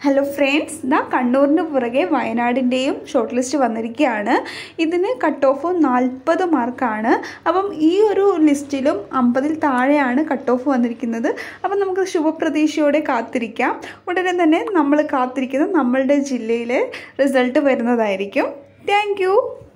Hello friends, ഇതാ കണ്ണൂരിന് പുറകെ വയനാടിൻ്റെയും short list വന്നിരിക്കുകയാണ്. ഇതിന് കട്ട് ഓഫ് 40 മാർക്കാണ്. അപ്പം ഈ ഒരു ലിസ്റ്റിലും 50-ൽ താഴെയാണ് കട്ട് ഓഫ് വന്നിരിക്കുന്നത്. അപ്പം നമുക്ക് ശുഭപ്രതീക്ഷയോടെ കാത്തിരിക്കാം. ഉടനെ തന്നെ നമ്മൾ കാത്തിരിക്കുന്നത് നമ്മളുടെ ജില്ലയിലെ റിസൾട്ട് വരുന്നതായിരിക്കും. താങ്ക്